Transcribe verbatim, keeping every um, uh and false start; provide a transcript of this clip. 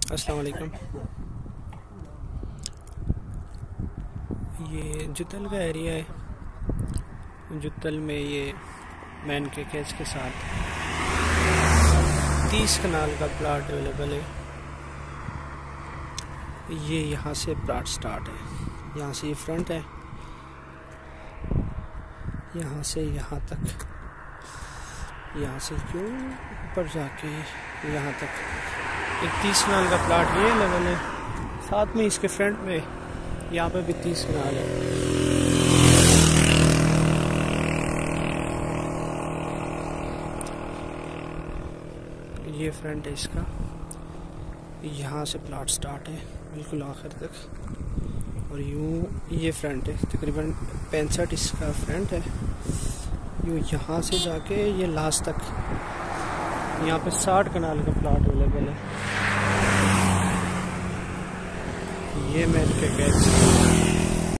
अस्सलाम वालेकुम। ये जुतल का एरिया है। जुतल में ये मैन के कैच के साथ तीस कनाल का प्लाट अवेलेबल है। ये यहाँ से प्लाट स्टार्ट है। यहाँ से ये फ्रंट है, यहाँ से यहाँ तक, यहाँ से क्यों ऊपर जाके यहाँ तक एक तीस कनाल का प्लाट ये लेवल है। साथ में इसके फ्रंट में यहाँ पे भी तीस कनाल है। ये फ्रंट है इसका, यहाँ से प्लाट स्टार्ट है बिल्कुल आखिर तक, और यूँ ये फ्रंट है। तकरीबन पैंसठ इसका फ्रंट है। यूँ यहाँ से जाके ये लास्ट तक यहाँ पे साठ कनाल का प्लाट अवेलेबल है। ये मैन के कैच